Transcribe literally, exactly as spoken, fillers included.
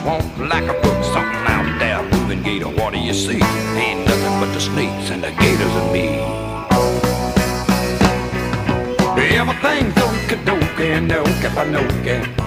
swamp like a book, something out there moving. Gator, what do you see? Ain't nothing but the snakes and the gators and me. Everything's okie dokie, no, if I know,